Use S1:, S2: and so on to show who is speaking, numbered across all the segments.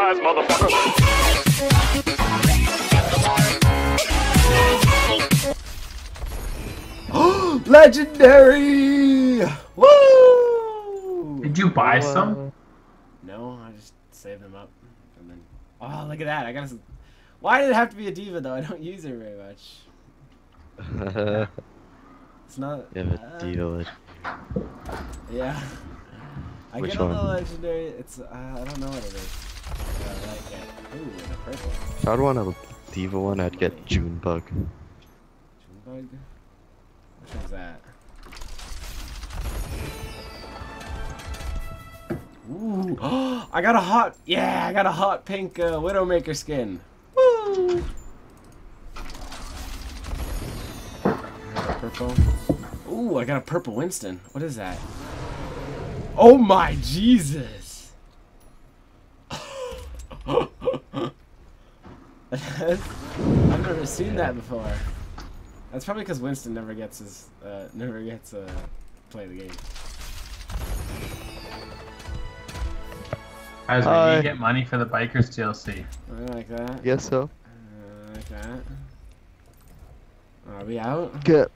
S1: Surprise, motherfucker!
S2: Legendary! Woo!
S3: Did you buy some?
S2: No, I just saved them up. And then... Oh, look at that. I got. Why did it have to be a diva though? I don't use her very much. It's not.
S4: You have a diva.
S2: Yeah. I
S4: Which
S2: get on
S4: one?
S2: the legendary. It's I don't know what it is. I like it. Ooh, and a purple.
S4: If I'd want a diva one, I'd get Junebug.
S2: Junebug? Which one's that? Ooh! I got a hot. Yeah, I got a hot pink Widowmaker skin. Woo! I got a purple. Ooh, I got a purple Winston. What is that? Oh my Jesus! I've never seen that before. That's probably because Winston never gets his play the game.
S3: Guys, we need to get money for the Bikers DLC.
S2: I like that.
S4: Guess so.
S2: I like that. Are we out?
S4: Get.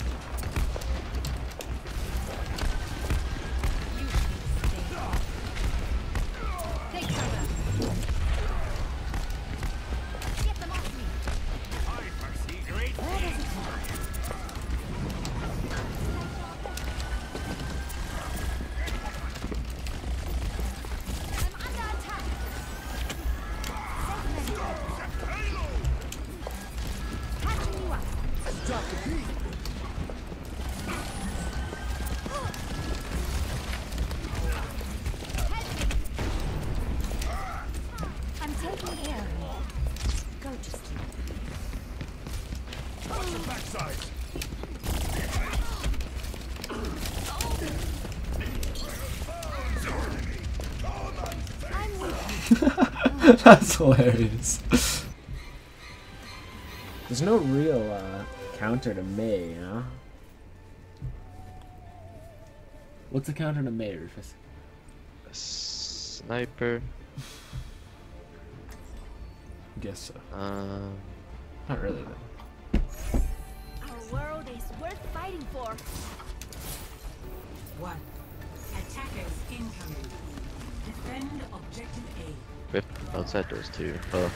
S5: I'm taking air. Go to sleep.
S1: Watch your backside!
S5: I'm with
S2: That's hilarious. There's no real counter to May, you know? What's the counter to May, Rufus?
S4: Sniper.
S2: Guess so.
S4: Not
S2: really though.
S5: Our world is worth fighting for.
S6: One. Attackers incoming. Defend objective A.
S4: Rip outside doors too. Oh.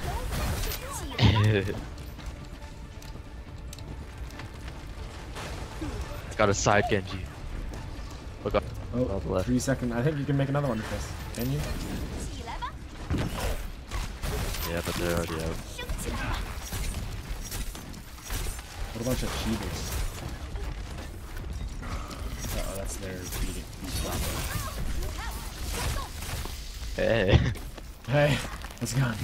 S4: Got a side Genji. Look up.
S2: Oh,
S4: On the left.
S2: 3 seconds. I think you can make another one with this. Can you?
S4: Yeah, but they're already out.
S2: What a bunch of cheaters. Uh-oh, that's their beating.
S4: Hey.
S2: Hey, let's go.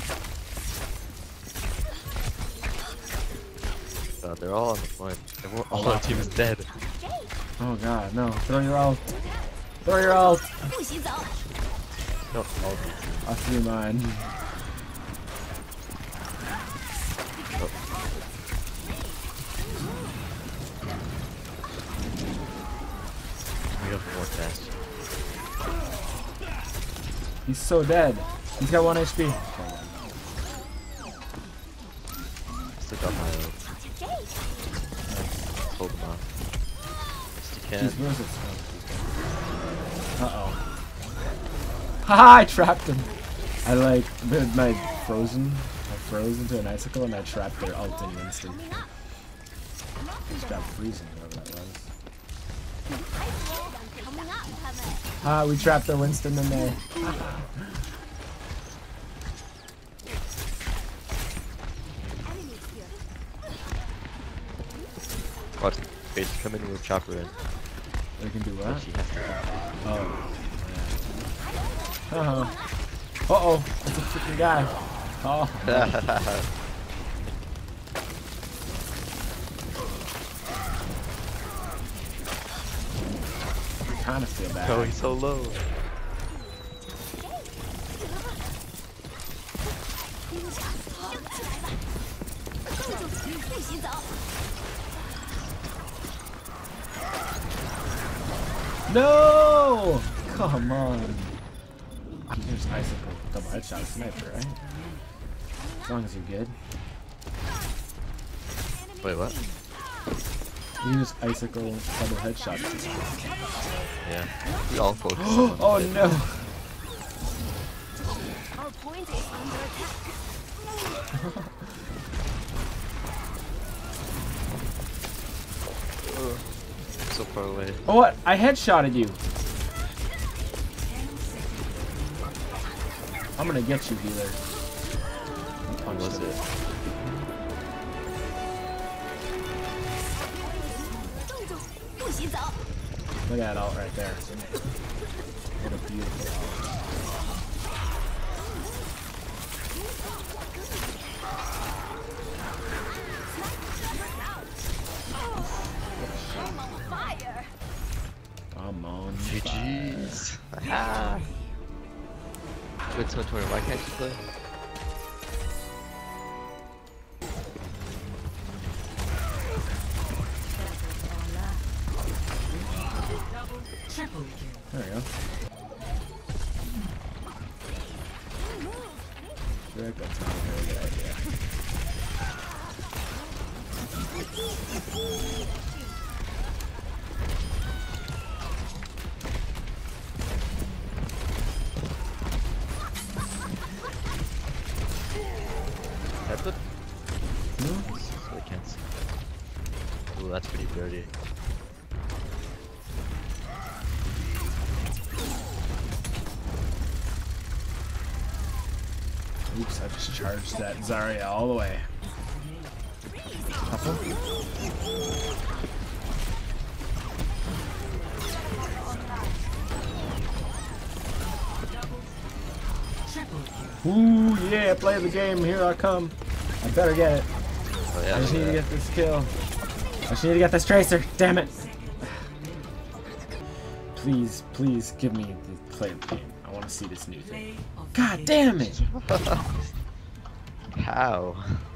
S4: God, they're all on the point. All our team is dead.
S2: Oh god, no. Throw your ult. Throw your ult.
S4: No, all
S2: I'll throw mine.
S4: we have more fast.
S2: He's so dead. He's got 1 HP.
S4: Still got my ult. Hold him off. Best you can.
S2: Jeez, where's it? Uh-oh. Haha, I trapped him. I like did my frozen. I froze into an icicle and I trapped their ult in Winston. Just got freezing, whatever that was. Ah, we trapped their Winston in there.
S4: Watch, wait, come in, we'll chop her in.
S2: They can do
S4: But
S2: what?
S4: she has to
S2: Oh. Yeah. Uh-oh. Uh-oh. That's a freaking guy. Oh. I kind of feel bad.
S4: Oh, he's so low.
S2: No! Come on. You can just icicle double headshot a sniper, right? As long as you're good.
S4: Wait, what?
S2: You can just icicle double headshot.
S4: Yeah. We all focus on
S2: Oh
S4: it.
S2: no!
S5: Our point is under attack.
S4: So far away.
S2: Oh what? I headshotted you! I'm gonna get you, healer.
S4: What was it?
S2: Look at that ult right there. What a beautiful ult.
S5: Fire.
S2: Come on.
S4: GG's. Ah. Good so Tori, why can't you play?
S6: Triple kill.
S2: There we go. I feel like that's not a very good idea.
S4: That's it? No? So I can't see. Ooh, that's pretty dirty.
S2: Oops, I just charged that Zarya all the way. Couple? Ooh, yeah, play the game. Here I come. I better get it.
S4: Oh, yeah,
S2: I just need to
S4: yeah.
S2: get this kill. I just need to get this tracer. Damn it. Please, please give me the play of the game. I want to see this new thing. God damn it.
S4: How?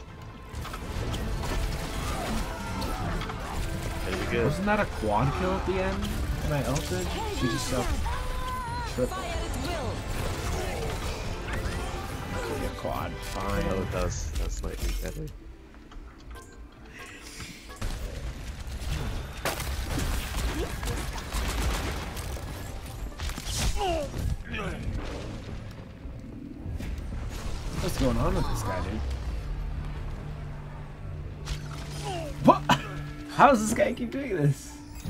S4: Pretty good.
S2: Wasn't that a quad kill at the end when I ulted? She just self triple. Okay, a quad. Fine.
S4: Oh, that was slightly better.
S2: What's going on with this guy, dude? What? How does this guy keep doing this?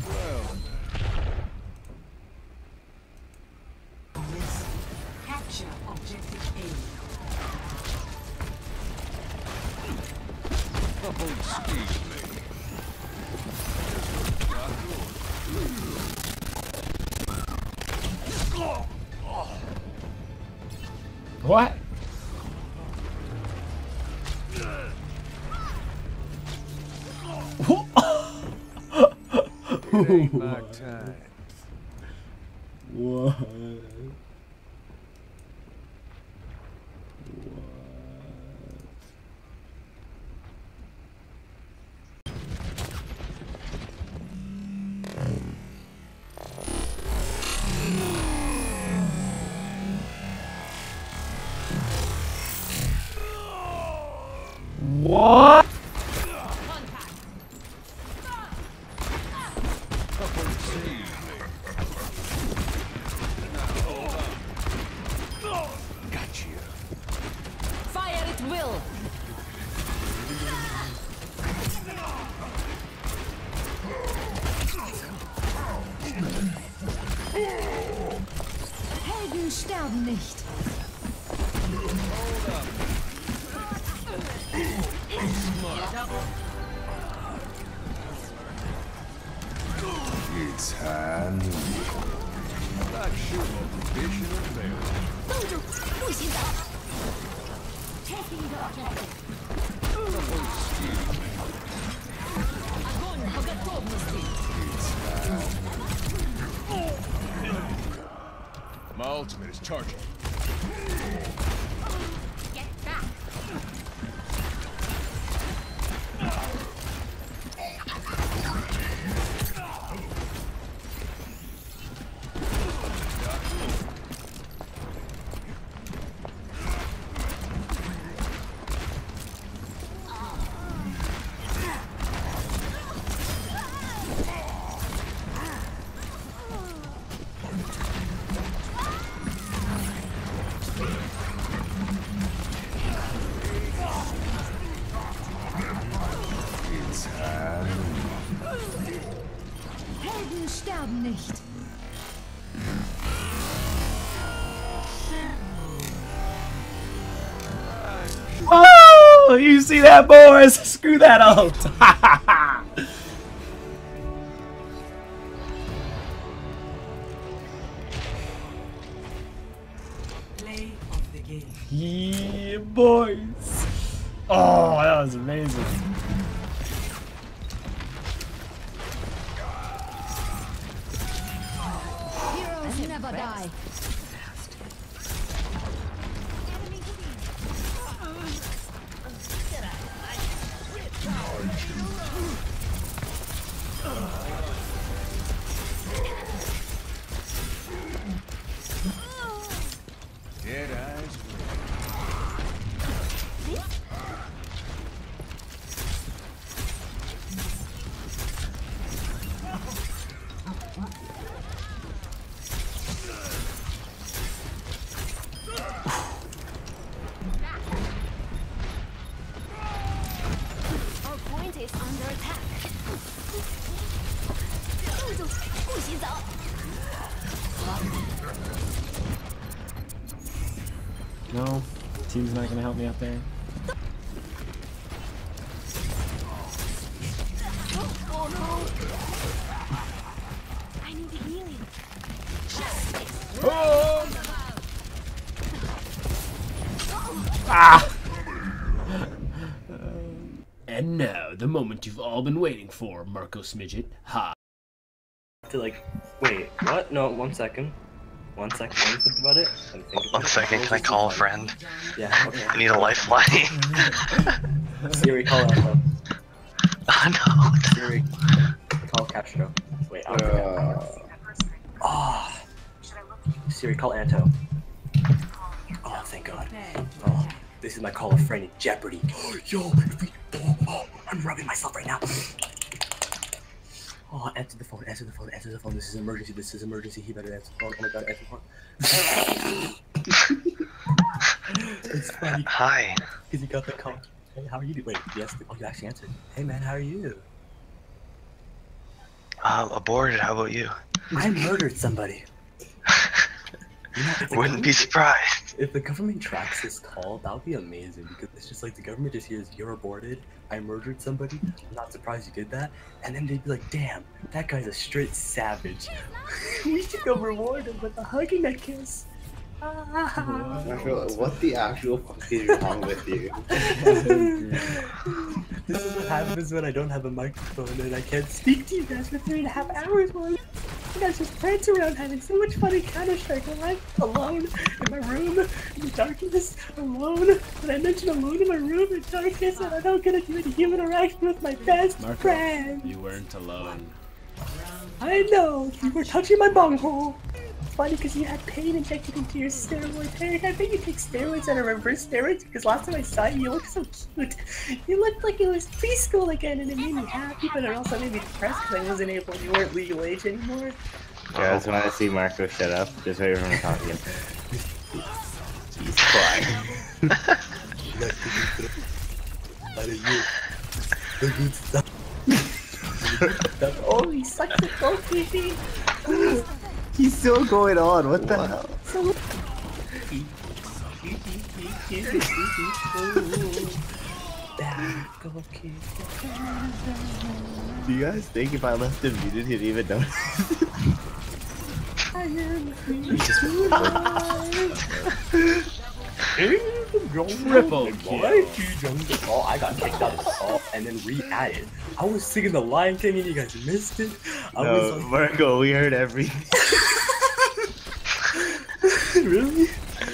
S6: Capture objective
S2: What?
S1: It ain't my time.
S2: What? What?
S1: Got you.
S5: Fire at will. Helden sterben nicht.
S1: It's hand. Not shooting at the fish in the barrel.
S5: 冻住，不许走。Taking the objective. Огонь по готовности.
S1: My ultimate is charging.
S5: Get back. nicht.
S2: Oh, you see that, boys? Screw that ult.
S6: Play of the game.
S2: Yeah, boys. Oh, that was amazing.
S5: Heroes never die.
S1: Dead eyes.
S5: Our point is under attack. 住住，不许走。
S2: No, team's not gonna help me out there.
S5: Oh no! I need healing.
S2: Ah! And now, the moment you've all been waiting for, Marcos Midget. Ha!
S7: To like, wait, what? No, 1 second. 1 second, let me think about it. Let me think about
S8: 1 second, can I call a friend?
S7: Yeah, okay.
S8: I need a lifeline.
S7: Siri, call Anto.
S8: Oh no.
S7: Siri, call Castro. Wait, I'll Oh. Siri, call Anto. Oh, thank God. Oh, this is my call of friend in jeopardy. Yo, I'm rubbing myself right now. Oh, answer the phone, answer the phone, answer the phone. This is emergency, this is emergency. He better answer the phone. Oh my God, answer the phone. It's funny.
S8: Hi.
S7: Because he got the call. Hey, how are you? Wait, yes. Oh, you actually answered. Hey, man, how are you?
S8: Aborted, how about you?
S7: I murdered somebody. You know, if the
S8: Wouldn't be
S7: government-
S8: surprised.
S7: If the government tracks this call, that would be amazing because it's just like the government just hears you're aborted, I murdered somebody, I'm not surprised you did that, and then they'd be like, damn, that guy's a straight savage. We should go reward him with a hug and a kiss.
S9: What the actual fuck is wrong with you?
S7: This is what happens when I don't have a microphone and I can't speak to you guys for 3.5 hours while you guys just prance around having so much fun in Counter-Strike while I'm alone in my room, in the darkness, alone. And I mentioned alone in my room in darkness and I don't get to do any human interaction with my best friend.
S2: You weren't alone.
S7: I know, you were touching my bunghole. It's funny because you had pain injected into your steroid. Eric, I bet you take steroids that are reverse steroids because last time I saw you, you looked so cute. You looked like it was preschool again and it made me happy, but it also made me depressed because I wasn't able, you weren't legal age anymore.
S9: Guys, when I see Marco shut up, just wait for him to talk again. He's quiet.
S7: That is you. The good stuff. Oh, he's such a goalkeeping.
S9: He's still going on, what the hell? Do you guys think if I left him muted, he'd even notice?
S2: Triple kill.
S7: Oh, I got kicked out of the call and then re-added. I was singing the Lion King and you guys missed it. I was
S9: No,
S7: like,
S9: Marco, we heard everything.
S7: really?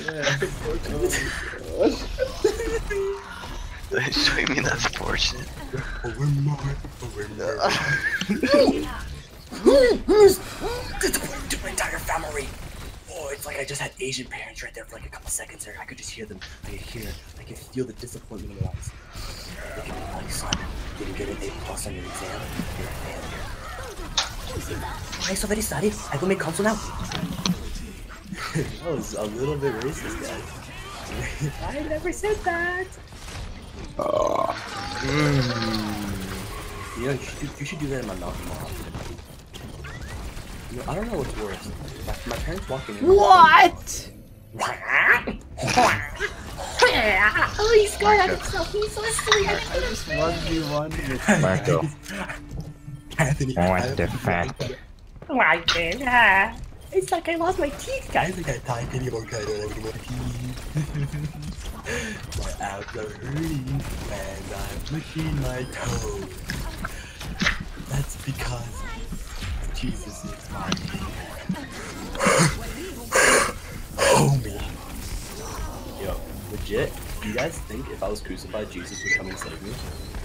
S8: Show me that's fortunate.
S7: Disappointing to my entire family. Oh, it's like I just had Asian parents right there for like a couple seconds there. I could just hear them. I could feel the disappointment in their eyes. Look at me, my son. Didn't get an A+ on your exam. You're a failure. Why so very sorry? I will make console now. That was a little bit racist, guys. I never said that. You know, you should do that in my mouth more often. You know, I don't know what's worse. My parents walking in.
S2: What?
S7: Oh, he scored on himself. He's so sweet.
S2: I just 1v1 with
S9: Marco.
S7: Anthony.
S9: What the fuck?
S7: Why can't It's like I lost my teeth, guys. Like I died anymore. I don't have any more teeth. My abs are hurting, and I'm licking my toes. That's because Jesus is my homie. Yo, legit. Do you guys think if I was crucified, Jesus would come and save me?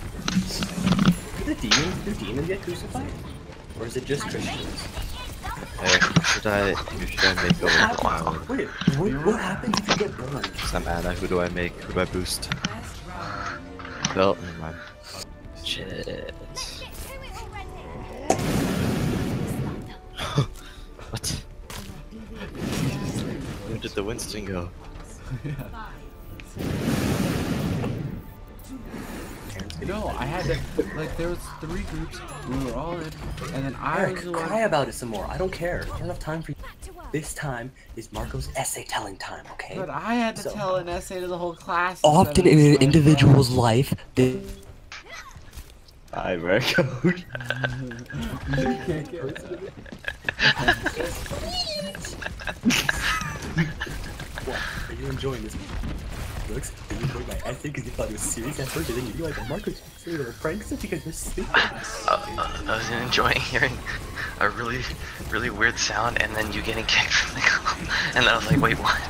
S7: Do demons get crucified? Or is it just Christians?
S4: Should I make over the
S7: Wait, what happens if you get burned?
S4: some mana? Who do I make? Who do I boost? Well, never mind. Shit. What? Where did the Winston go?
S2: No, I had to, like, there was 3 groups, we were all in, and then I
S7: Eric,
S2: was the one.
S7: cry about it some more. I don't care. I don't have time for you. This time is Marco's essay telling time, okay?
S2: But I had to tell an essay to the whole class.
S7: Often in an individual's life, they...
S9: Hi, Marco.
S7: What? Are you enjoying this? Looks, did you enjoy my essay because you thought it was serious at first, and then you like, Marco's saying little pranks because you're stupid.
S8: I was enjoying hearing a really weird sound and then you getting kicked from the call. And then I was like, wait, what?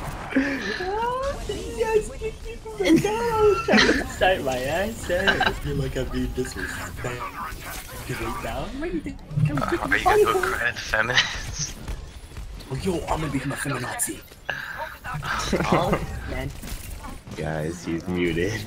S7: Yes, kick me from the call. I was trying to start my essay. I feel like I'm being disrespected.
S8: Are you gonna go cry at the feminists?
S7: Oh, yo, I'm gonna become a feminazi. Oh, man.
S9: Guys, he's muted.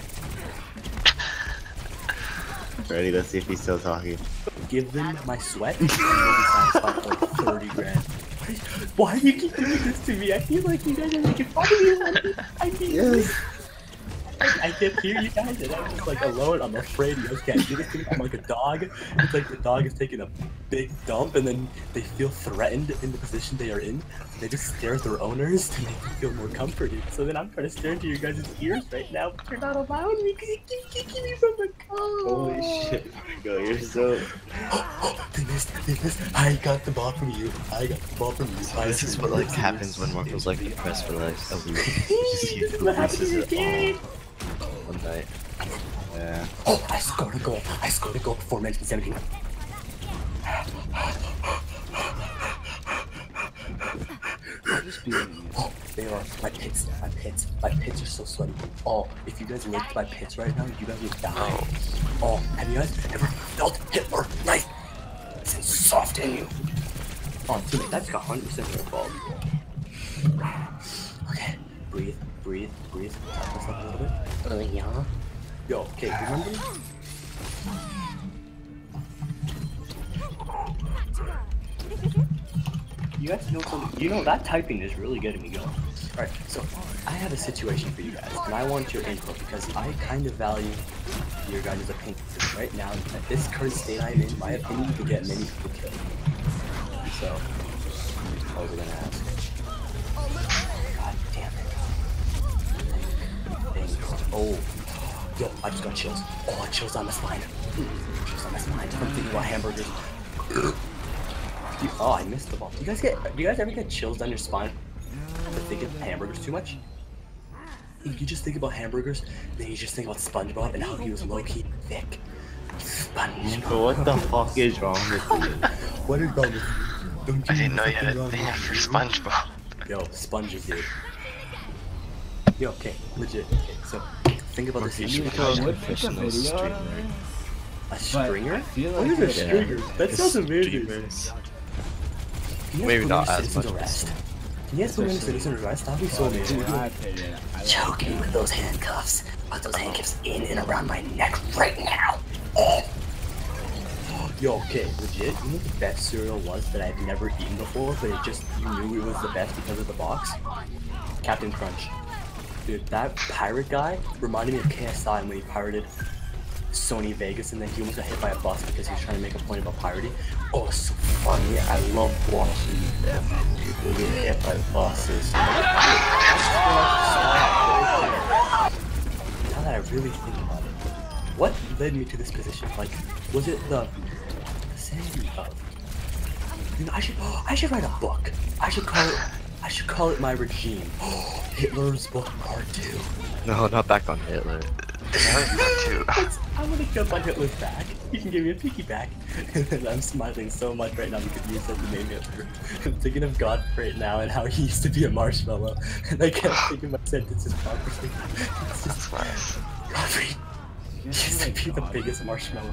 S9: Ready? Let's see if he's still talking.
S7: Give them my sweat and they'll be satisfied for like 30 grand. Why do you keep doing this to me? I feel like you guys are making fun of me. I mean, I can't hear you guys and I'm just like alone. I'm afraid you guys can't do this to me. I'm like a dog. It's like the dog is taking a big dump and then they feel threatened in the position they are in. They just stare at their owners to make them feel more comforted. So then I'm trying to stare into your guys' ears right now, but you're not allowing me because you keep kicking me from the car.
S9: Holy shit, Marco, you're so...
S7: They missed. I got the ball from you.
S4: This is what like happens when Marco's like depressed for like a week.
S7: This is what happened to your kid.
S4: One night.
S9: Yeah.
S7: Oh, I scored a goal. Before mentioned 17. Oh, they are. My pits are so sweaty. Oh, if you guys licked my pits right now, you guys would die. Oh, have you guys ever felt Hitler knife? It's soft in you. Oh, teammate, that's 100% your fault. Okay, breathe. Talk this up a little bit. Yeah. Yo, okay, remember? You guys know something? You know, that typing is really getting me going. Alright, so I have a situation for you guys, and I want your input because I kind of value your guys' opinion. Right now, at this current state I'm in, my opinion could get many people killed. So, what was I gonna ask? God damn it. Oh, yo, I just got chills. Oh, chills on my spine. Chills on my spine. I'm thinking about hamburgers. Oh, I missed the ball. Do you guys ever get chills down your spine for thinking of hamburgers too much? You just think about hamburgers, then you just think about SpongeBob and how he was low-key thick. SpongeBob.
S9: What the fuck is wrong with you?
S7: What is wrong with you?
S8: I didn't know you had a thing for SpongeBob.
S7: Yo, sponges, dude. Yo, okay, legit. Okay, so think about this situation. A stringer? What is a stringer? That sounds amazing.
S4: Maybe not as much.
S7: Can you guys put me in citizen's arrest? That'd be so amazing. Choking with those handcuffs. Put those handcuffs in and around my neck right now. Oh. Yo, okay, legit. You know what the best cereal was that I've never eaten before, but you knew it was the best because of the box? Captain Crunch. Dude, that pirate guy reminded me of KSI when he pirated Sony Vegas and then he almost got hit by a bus because he was trying to make a point about piracy. Oh, it's so funny. I love watching people get hit by buses. Now that I really think about it, what led me to this position? Like, was it the sanity of? You know, I should write a book. I should call it my regime. Hitler's book part 2.
S4: No, not back on Hitler.
S7: I'm gonna jump on Hitler's back. You can give me a piggyback. And I'm smiling so much right now because you said the name Hitler. I'm thinking of God right now and how he used to be a marshmallow. And I can't think of my sentences properly. It's just Godfrey. He used to be the biggest marshmallow.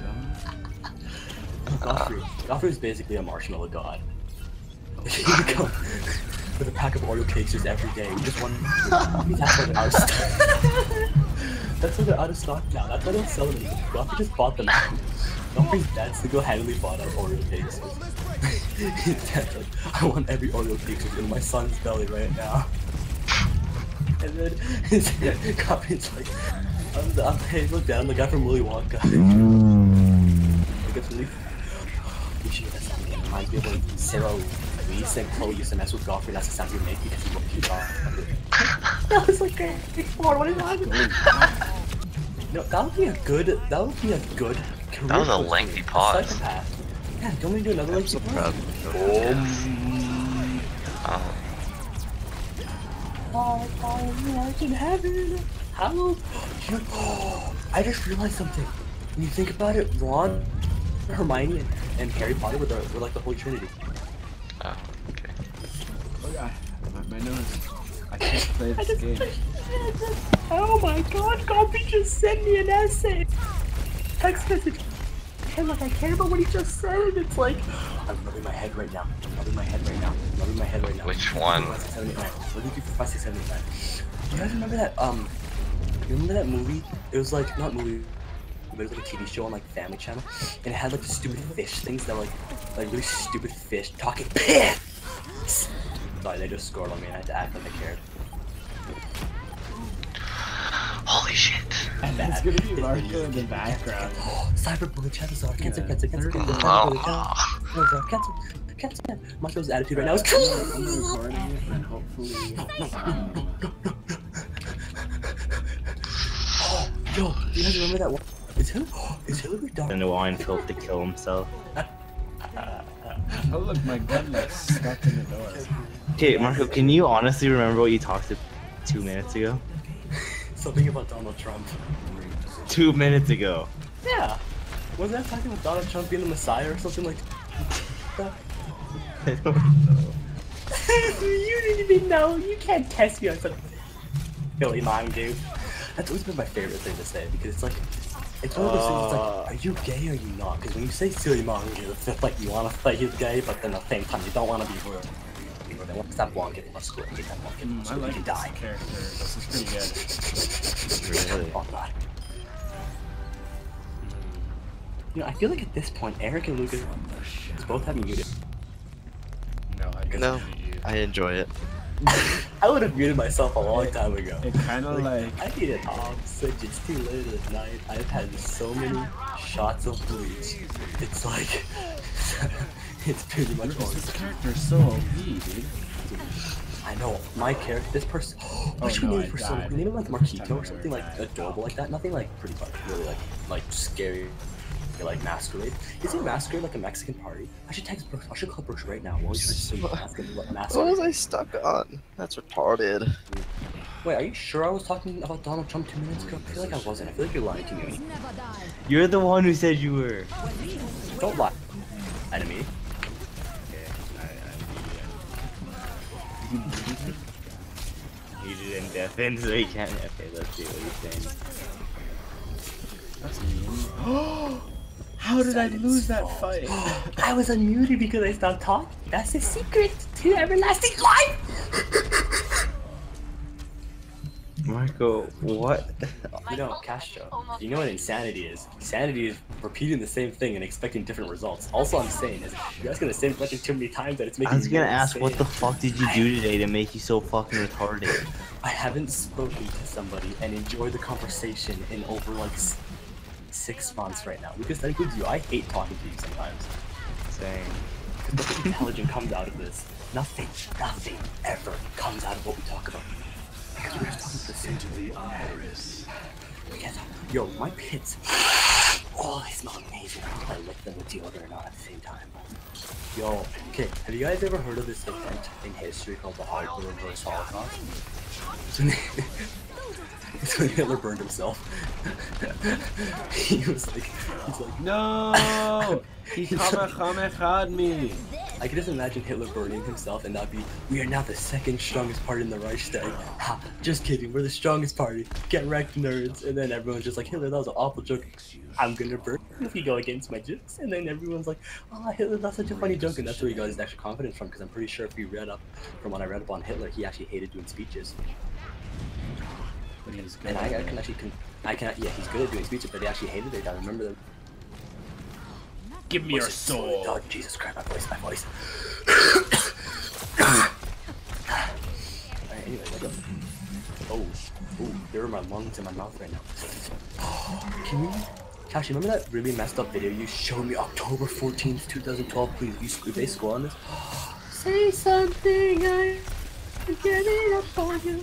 S7: Godfrey is basically a marshmallow god. He would come with a pack of Oreo cakes just every day. We just want. That's why they're out of stock. That's why they're out of stock now. That's why they don't sell them anymore. Godfrey just bought them out. Godfrey's dad single-handedly bought out Oreo cakes. His dad's like, I want every Oreo cake in my son's belly right now. And then Godfrey's like, hey, look down, the guy from Willy Wonka. He gets really. You should get something that reminds me of when Sarah Louise and Chloe used to mess with Godfrey. That's the sound he would make because he looked cute. That was like a big four. What is that? No, that would be a good career.
S8: That was a lengthy pause.
S7: Psychopath. Yeah, don't we do another lengthy pause? Oh, I can have it. How? I just realized something. When you think about it, Ron, Hermione, and Harry Potter were like the Holy Trinity.
S8: Oh, okay.
S2: Oh yeah, my nose. I can't play this game.
S7: Oh my god, Godfrey just sent me an essay! Text message. Hey, look, I care about what he just said. It's like, I'm rubbing my head right now.
S8: Which one?
S7: 5, 6, 7, 8, 9. Looking through 5, 6, 7, 8, 9. You guys remember that, you remember that movie? It was like, not movie, but it was like a TV show on like Family Channel. And it had like the stupid fish things that like really stupid fish talking piss! Sorry, they just scored on me and I had to act like I cared.
S8: Holy shit.
S2: It's gonna be Marco in the background.
S7: Cyberbully, cancel, cancel. Marco's attitude right now is
S2: I'm recording it and hopefully.
S7: Yo, you guys remember that one? Is Hillary Duff?
S9: In the wine filth to kill himself.
S2: Oh look, my gun that's stuck in the door.
S9: Okay, Marco, can you honestly remember what you talked to 2 minutes ago?
S7: Something about Donald Trump.
S9: 2 minutes ago.
S7: Yeah. Wasn't I talking about Donald Trump being the Messiah or something like that?
S9: I don't know.
S7: You didn't even know. You can't test me on something. Billy Mime, dude. That's always been my favorite thing to say because it's like, it's one of those things. It's like, are you gay or are you not? Because when you say silly manga, it's just like you want to say he's gay, but then at the same time you don't want to be rude. They want to stop walking. Let's go and get that walking.
S2: I like this character. This is pretty good.
S9: Really?
S7: Oh god. You know, I feel like at this point, Eric and Lucas both have me muted.
S4: No, I enjoy it.
S7: I would have muted myself a long time ago.
S2: It kind of like
S7: I need an oxygen. It's too late at night. I've had so many shots of bleach. It's like it's pretty much all.
S2: this character is so OP, dude.
S7: I know my character. This person. What should we name this person? We name him like Marquito or something like adorable like that. Nothing like pretty much really like scary. Like Masquerade. Is it Masquerade like a Mexican party? I should text Brooks. I should call Brooks right now. What
S4: was I stuck on? That's retarded.
S7: Wait, are you sure I was talking about Donald Trump 2 minutes ago? I feel like I wasn't. I feel like you're lying to me.
S9: You're the one who said you were.
S7: Don't lie. Enemy.
S9: You didn't deafen, so he can't. Okay, let's see what he's saying.
S2: That's mean. How did I lose that fight?
S7: I was unmuted because I stopped talking. That's the secret to everlasting life!
S9: Marco, what?
S7: You know, Castro, you know what insanity is? Insanity is repeating the same thing and expecting different results. Also, I'm saying is, you guys gonna say the question too many times that it's making
S9: I was gonna
S7: me
S9: ask,
S7: insane.
S9: what the fuck did you do today to make you so fucking retarded?
S7: I haven't spoken to somebody and enjoyed the conversation in over like 6 months right now. Lucas, that includes you. I hate talking to you sometimes.
S4: Same.
S7: Nothing intelligent comes out of this. Nothing ever comes out of what we talk about. Because we're just talking to the iris. Yes, yo, my pits. Oh, they smell amazing. I lick them with deodorant on at the same time. Yo, okay, have you guys ever heard of this event in history called the Reverse Holocaust? It's when Hitler burned himself. He's like,
S2: no! He had me.
S7: I can just imagine Hitler burning himself and that'd be, we are now the second strongest party in the Reichstag. Ha, just kidding, we're the strongest party. Get wrecked, nerds. And then everyone's just like, Hitler, that was an awful joke. I'm gonna burn if you go against my jokes. And then everyone's like, oh, Hitler, that's such a funny joke. And that's where he got his extra confidence from, because I'm pretty sure if we read up from what I read up on Hitler, he actually hated doing speeches. And I can actually, yeah, he's good at doing speeches, but he actually hated it. I remember them.
S2: Give me your soul.
S7: Oh, Jesus Christ, my voice. Alright, anyway, what's up? Oh, there are my lungs in my mouth right now. Can you, Tashi, remember that really messed up video you showed me October 14th, 2012? Please, you base score on this? Say something, I'm getting up on you.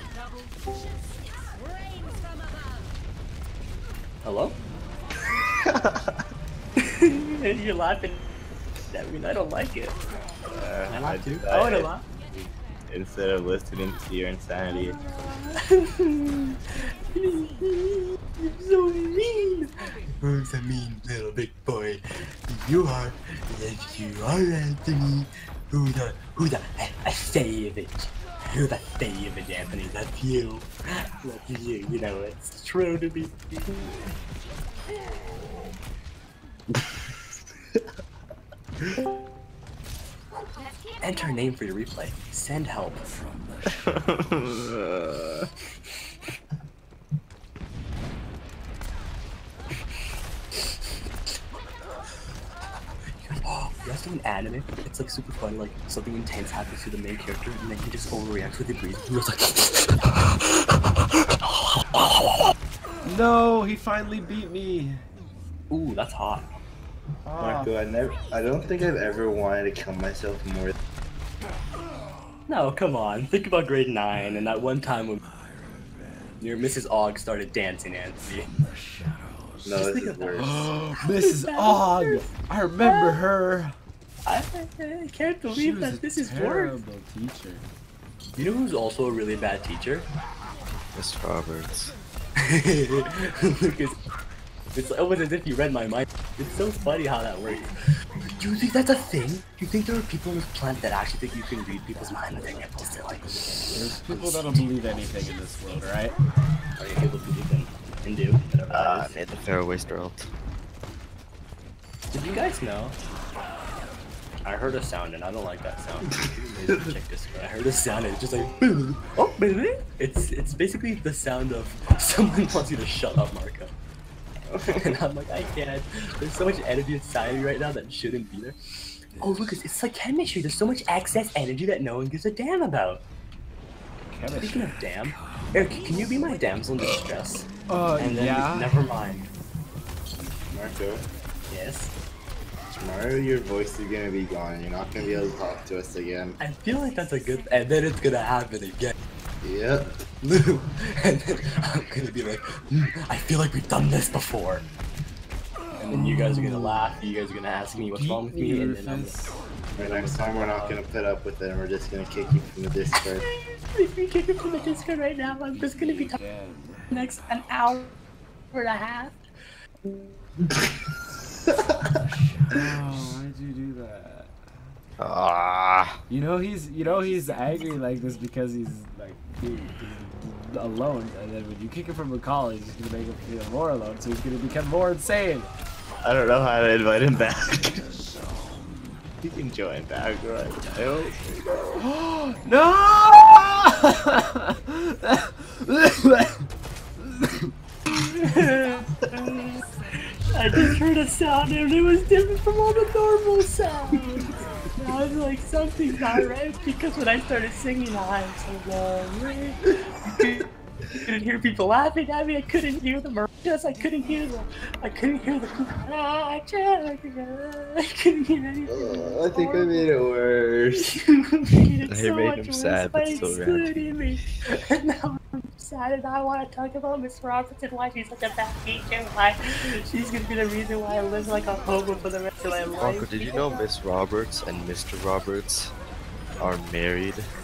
S7: Hello? You're laughing. I mean, I don't like it. I laugh too. I want to laugh.
S9: Instead of listening to your insanity.
S7: You're so mean. Who's a mean little big boy? You are. Yes, you are, Anthony. Who the savage? Who the savage, Anthony? That's you. That's you. You know it's true to be. Enter name for your replay. Send help. Oh, you guys do an anime? It's like super fun, like something intense happens to the main character and then he just overreacts with the breathing. He goes like
S2: No, he finally beat me.
S7: ooh, that's hot.
S9: Marco, I don't think I've ever wanted to kill myself more.
S7: No, come on. Think about grade 9 and that one time when your Mrs. Ogg started dancing, Anthony.
S9: No, this is worse.
S2: Mrs. Ogg! I remember her.
S7: I can't
S2: She
S7: believe
S2: was
S7: that this is worse.
S2: terrible teacher.
S7: You know who's also a really bad teacher?
S4: Mr. Roberts.
S7: Lucas. It's almost as if you read my mind. It's so funny how that works. Do you think that's a thing? Do you think there are people on this planet that actually think you can read people's mind and they're just like...
S2: There's people that don't believe anything in this world, right?
S7: Are you able to believe in do?
S4: I made the fairway ult.
S7: Did you guys know? I heard a sound and I don't like that sound. Check this. I heard a sound and it's just like... Oh, baby! It's basically the sound of someone wants you to shut up, Marco. And I'm like, I can't. There's so much energy inside me right now that shouldn't be there. Oh, Lucas, it's like chemistry. There's so much excess energy that no one gives a damn about.
S2: Chemistry.
S7: Speaking of damn, Eric, can you be my damsel in distress? And then
S2: yeah.
S7: never mind.
S9: Marco,
S7: Yes.
S9: tomorrow your voice is gonna be gone. You're not gonna be able to talk to us again.
S7: I feel like that's a good, and then it's gonna happen again.
S9: Yep.
S7: And then I'm gonna be like, I feel like we've done this before. And then you guys are gonna laugh, you guys are gonna ask me what's wrong with me, and then I'm
S9: But next time we're not gonna put up with it and we're just gonna kick you from the Discord.
S7: if you kick it from the Discord right now, I'm just gonna be talking next an hour and a half.
S2: Oh, why'd you do that?
S4: Ah.
S2: You know he's angry like this because he's like he's alone, and then when you kick him from the college, he's gonna make him feel more alone, so he's gonna become more insane.
S9: I don't know how to invite him back. You can join back, right?
S2: No!
S7: I just heard a sound and it was different from all the normal sounds. I was like, something's not right because when I started singing, I'm so long. I couldn't hear people laughing at me. I couldn't hear the maracas. I couldn't hear the cucaracha. I couldn't hear anything.
S9: I think I made it worse.
S7: You made it
S4: I
S7: so
S4: made
S7: much
S4: him
S7: worse
S4: sad,
S7: by
S4: but still
S7: excluding me. And now I'm sad, and I want to talk about Miss Roberts and why she's such a bad teacher. Why she's gonna be the reason why I live like a hobo for the rest of my life.
S4: Marco, did you know Miss Roberts and Mr. Roberts are married?